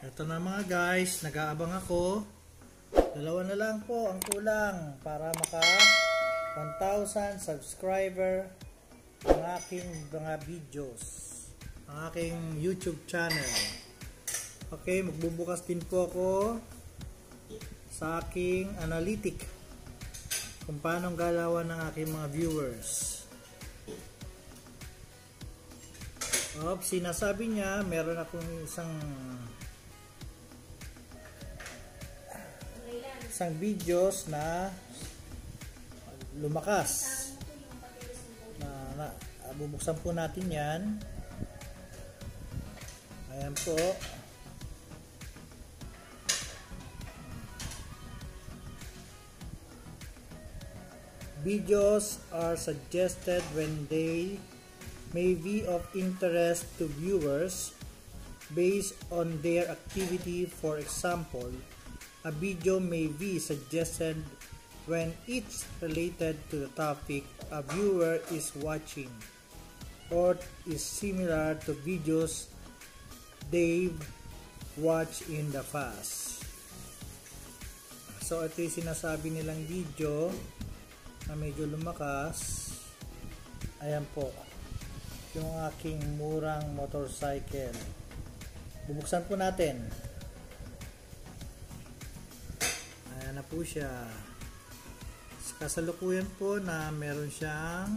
Ito na mga guys, nag-aabang ako. Dalawa na lang po ang kulang para maka 1,000 subscriber ang aking mga videos, ang aking YouTube channel. Okay, magbubukas din po ako sa aking analytic kung paano galawan ng aking mga viewers. Sinasabi niya meron akong isang videos na lumakas na bubuksan po natin yan. Ayan po. Videos are suggested when they may be of interest to viewers based on their activity. For example, a video may be suggested when it's related to the topic a viewer is watching or is similar to videos they've watched in the past. So ito yung sinasabi nilang video na medyo lumakas. Ayan po yung aking murang motorcycle. Bubuksan po natin. Ayan na po siya. Kasalukuyan po na meron siyang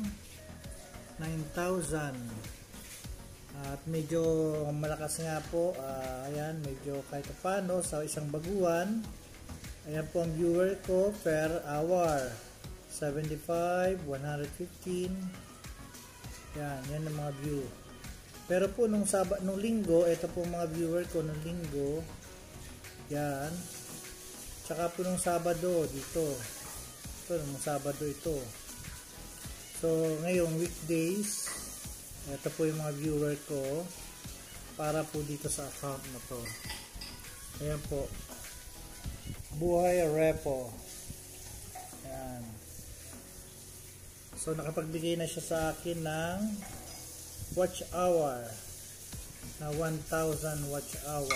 9,000 at medyo malakas nga po. Ayan, medyo kahit paano sa isang baguhan. Ayan po ang viewer ko per hour, 75, 115. Yan ang mga view. Pero po nung linggo, ito po mga viewer ko nung linggo. Yan. Tsaka po nung Sabado dito. Ito nung Sabado ito. So ngayong weekdays, ito po yung mga viewer ko para po dito sa account na to. Ayan po. Buhay Repo. Ayan. So nakapagbigay na siya sa akin ng watch hour na 1,000 watch hour.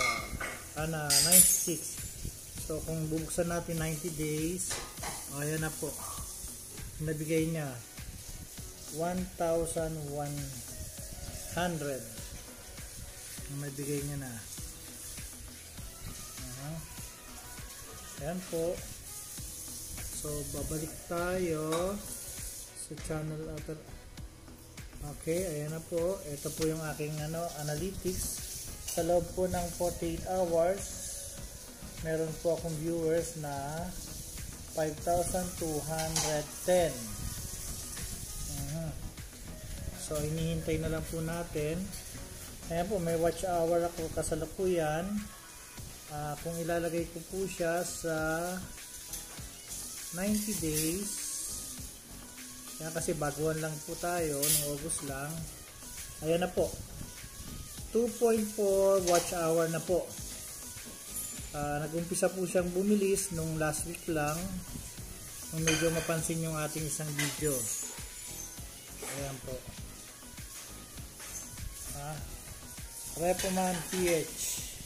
96. So kung bubuksan natin 90 days, ayan na po. Nabigay niya 1,100. Nabigay niya na. Ayan po. So babalik tayo sa channel outer. Okay, ayan na po. Ito po yung aking analytics. Sa loob po ng 48 hours, meron po akong viewers na 5,210. So hinihintay na lang po natin. Ayan po, may watch hour ako kasalukuyan. Kung ilalagay ko po siya sa 90 days, yan kasi baguhan lang po tayo, ng August lang. Ayan na po. 2.4 watch hour na po. Nag-umpisa po siyang bumilis nung last week lang. Nung medyo mapansin yung ating isang video. Ayan po. Repoman PH.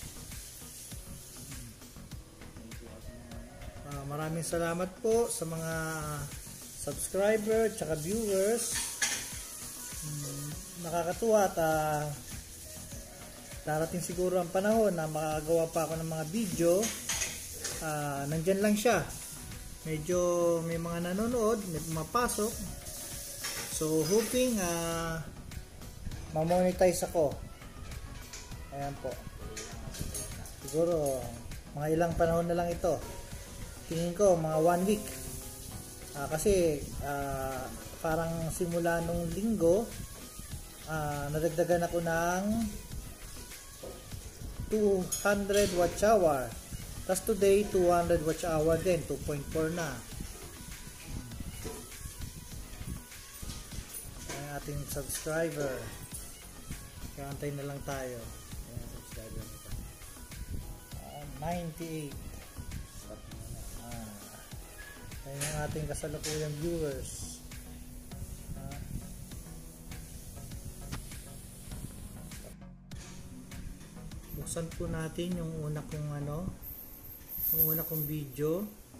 Maraming salamat po sa mga subscriber at viewers. Nakakatuwa at darating siguro ang panahon na makagawa pa ako ng mga video. Nandyan lang siya. Medyo may mga nanonood, may pumapasok. So hoping ma-monetize ako. Ayan po. Siguro mga ilang panahon na lang ito. Tingin ko mga 1 week. Kasi parang simula nung linggo, nadagdagan ako ng 200 watch hour. Tapos today 200 watch hour din, 2.4 na. Ayan ating subscriber. Kaya antay na lang tayo. Ayan, subscriber nito. 98. Ayan ang ating kasalukuyang viewers. buksan po natin yung una kong video.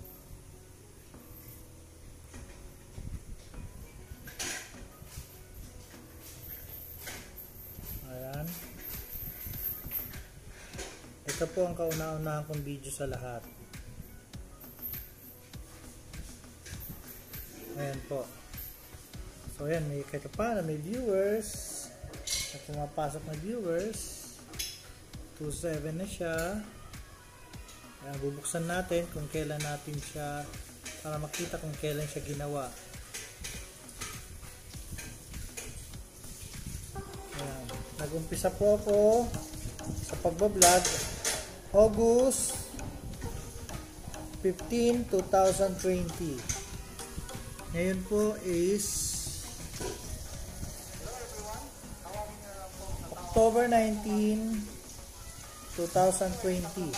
Ayan. Ito po ang kauna-unahan kong video sa lahat. Ayan po. So ayan, may kahit pa na may viewers. At pumapasok na viewers. 27 na siya. Ayan, bubuksan natin kung kailan natin siya, para makita kung kailan siya ginawa. Ayan. Nag-umpisa po ako sa pagbablog August 15, 2020. Ngayon po is October 19, 2020.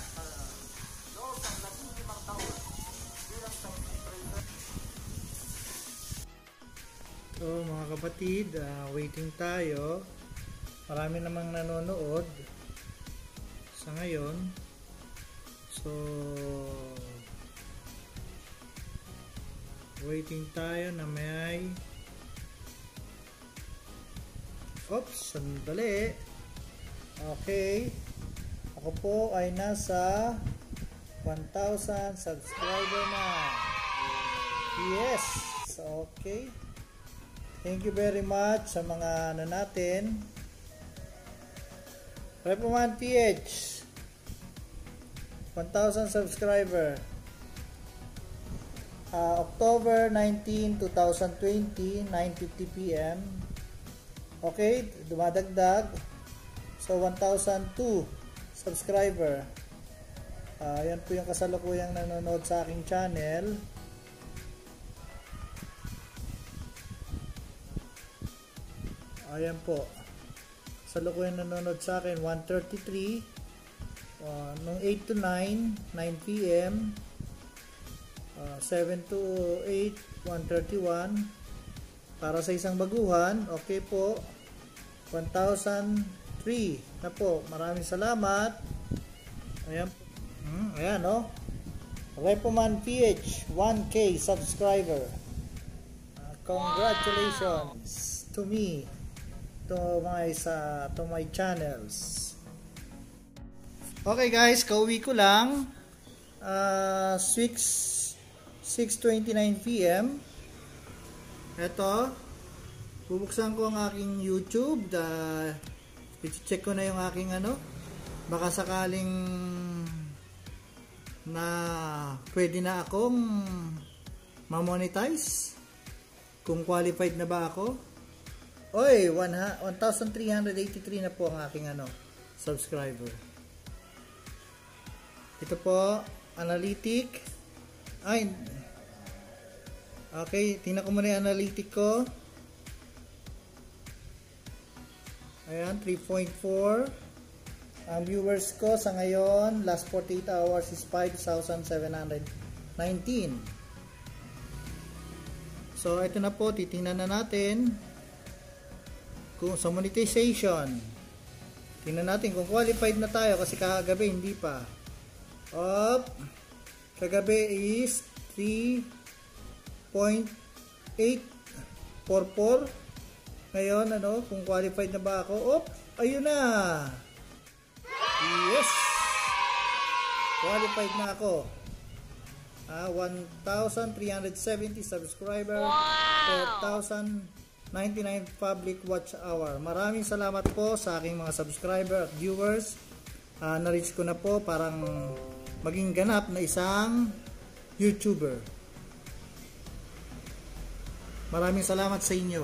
So mga kapatid, waiting tayo. Marami namang nanonood sa ngayon. So waiting tayo na may sandali. Okay. Ako po ay nasa 1,000 subscriber na. Yes. Okay. Thank you very much sa mga natin. Repoman PH 1,000 subscriber. October 19, 2020, 9:50 PM. Okay, dumadagdag. So 1,002 subscriber. Yan po yung kasalukuyang nanonood sa aking channel. Ayan po. Kasalukuyang nanonood sa akin 133. Nung 8 to 9 PM. 7 to 8, 131. Para sa isang baguhan, okay po. 1,003 na po. Maraming salamat. Ayan. Ayan, no? Repoman PH, 1K subscriber. Congratulations to me, to my channels. Okay guys, kauwi ko lang. 6:29 PM. Ito, bubuksan ko ang aking YouTube. I-check ko na yung aking baka sakaling na pwede na akong ma-monetize. Kung qualified na ba ako. Oy, 1,383 na po ang aking subscriber. Ito po, analytic. Okay, tingnan ko muna yung analytic ko. Ayan, 3.4. Ang viewers ko sa ngayon, last 48 hours is 5,719. So, ito na po, titingnan na natin kung sa monetization. Tingnan natin kung qualified na tayo kasi kagabi hindi pa. Kagabi is 3.844. Ngayon, kung qualified na ba ako? Ayun na. Yes. Qualified na ako. 1,370 subscriber. Wow. 4,099 public watch hour. Maraming salamat po sa aking mga subscriber at viewers. Na-reach ko na po parang maging ganap na isang YouTuber. Maraming salamat sa inyo.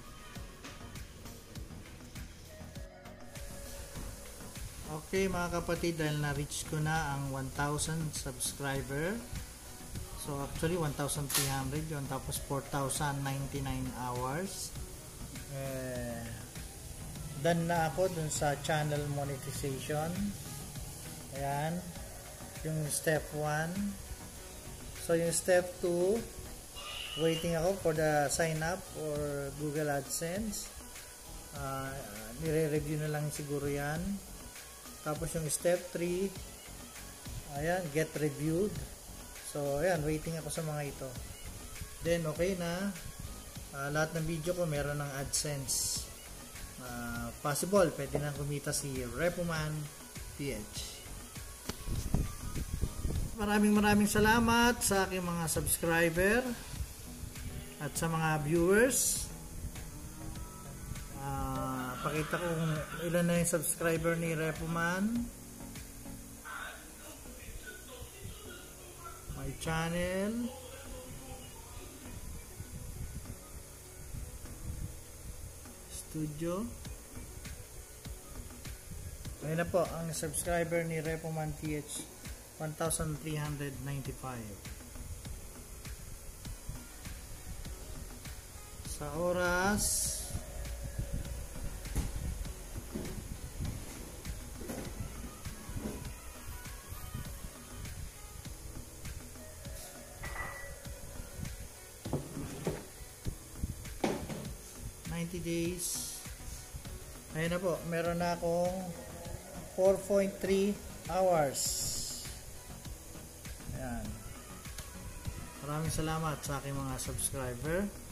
Okay mga kapatid, dahil na-reach ko na ang 1,000 subscriber. So actually 1,300 yun, tapos 4,099 hours. Done na ako dun sa channel monetization. Ayan, yung step 1. So yung step 2, waiting ako for the sign up or Google AdSense. Nire-review na lang siguro yan. Tapos yung step 3, ayan, get reviewed. So, ayan, waiting ako sa mga ito. Then, okay na. Lahat ng video ko meron ng AdSense. Possible, pwede nang kumita si Repoman PH. Maraming salamat sa aking mga subscriber at sa mga viewers. Pakita ko kung ilan na yung subscriber ni Repoman. My channel. Studio. Ayun na po ang subscriber ni Repoman PH. 1,395. Sa oras 90 days. Ayun na po, meron na akong 4.3 hours. Ayan. Maraming salamat sa aking mga subscriber.